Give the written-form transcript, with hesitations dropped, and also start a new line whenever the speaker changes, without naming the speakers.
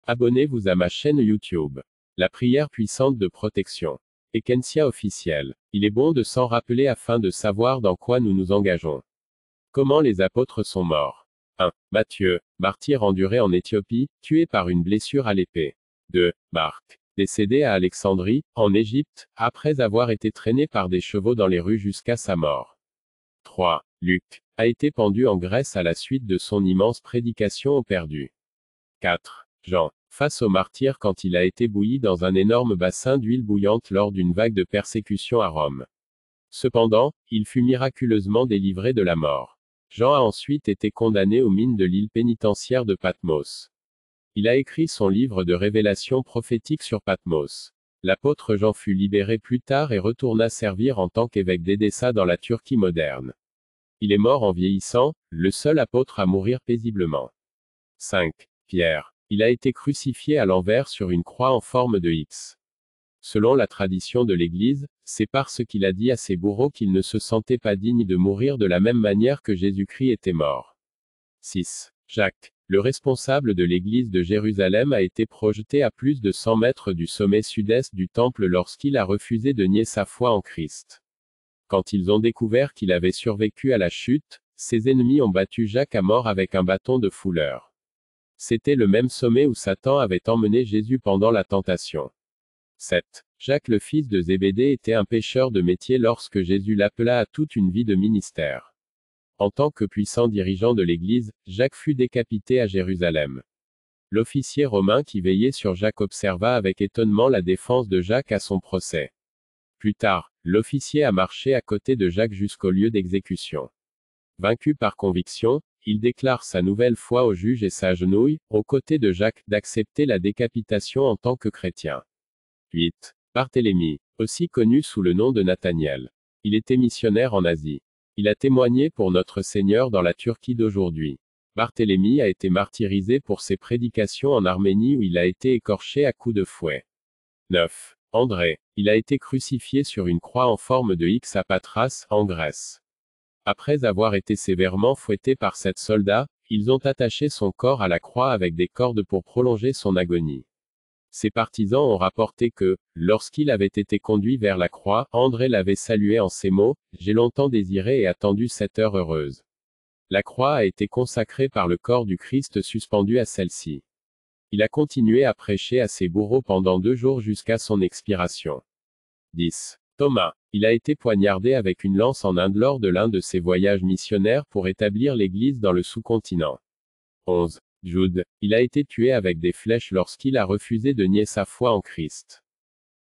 Abonnez-vous à ma chaîne YouTube. La prière puissante de protection. Ecclesia officielle. Il est bon de s'en rappeler afin de savoir dans quoi nous nous engageons. Comment les apôtres sont morts. 1. Matthieu, martyr enduré en Éthiopie, tué par une blessure à l'épée. 2. Marc, décédé à Alexandrie, en Égypte, après avoir été traîné par des chevaux dans les rues jusqu'à sa mort. 3. Luc, a été pendu en Grèce à la suite de son immense prédication aux perdus. 4. Jean, face au martyr quand il a été bouilli dans un énorme bassin d'huile bouillante lors d'une vague de persécution à Rome. Cependant, il fut miraculeusement délivré de la mort. Jean a ensuite été condamné aux mines de l'île pénitentiaire de Patmos. Il a écrit son livre de révélation prophétique sur Patmos. L'apôtre Jean fut libéré plus tard et retourna servir en tant qu'évêque d'Édessa dans la Turquie moderne. Il est mort en vieillissant, le seul apôtre à mourir paisiblement. 5. Pierre. Il a été crucifié à l'envers sur une croix en forme de X. Selon la tradition de l'Église, c'est parce qu'il a dit à ses bourreaux qu'il ne se sentait pas digne de mourir de la même manière que Jésus-Christ était mort. 6. Jacques, le responsable de l'Église de Jérusalem, a été projeté à plus de 100 mètres du sommet sud-est du temple lorsqu'il a refusé de nier sa foi en Christ. Quand ils ont découvert qu'il avait survécu à la chute, ses ennemis ont battu Jacques à mort avec un bâton de fouleur. C'était le même sommet où Satan avait emmené Jésus pendant la tentation. 7. Jacques le fils de Zébédée était un pêcheur de métier lorsque Jésus l'appela à toute une vie de ministère. En tant que puissant dirigeant de l'Église, Jacques fut décapité à Jérusalem. L'officier romain qui veillait sur Jacques observa avec étonnement la défense de Jacques à son procès. Plus tard, l'officier a marché à côté de Jacques jusqu'au lieu d'exécution. Vaincu par conviction, il déclare sa nouvelle foi au juge et s'agenouille, aux côtés de Jacques, d'accepter la décapitation en tant que chrétien. 8. Barthélemy, aussi connu sous le nom de Nathaniel. Il était missionnaire en Asie. Il a témoigné pour notre Seigneur dans la Turquie d'aujourd'hui. Barthélemy a été martyrisé pour ses prédications en Arménie où il a été écorché à coups de fouet. 9. André, il a été crucifié sur une croix en forme de X à Patras, en Grèce. Après avoir été sévèrement fouetté par 7 soldats, ils ont attaché son corps à la croix avec des cordes pour prolonger son agonie. Ses partisans ont rapporté que, lorsqu'il avait été conduit vers la croix, André l'avait salué en ces mots: « J'ai longtemps désiré et attendu cette heure heureuse. » La croix a été consacrée par le corps du Christ suspendu à celle-ci. Il a continué à prêcher à ses bourreaux pendant 2 jours jusqu'à son expiration. 10. Thomas. Il a été poignardé avec une lance en Inde lors de l'un de ses voyages missionnaires pour établir l'Église dans le sous-continent. 11. Jude. Il a été tué avec des flèches lorsqu'il a refusé de nier sa foi en Christ.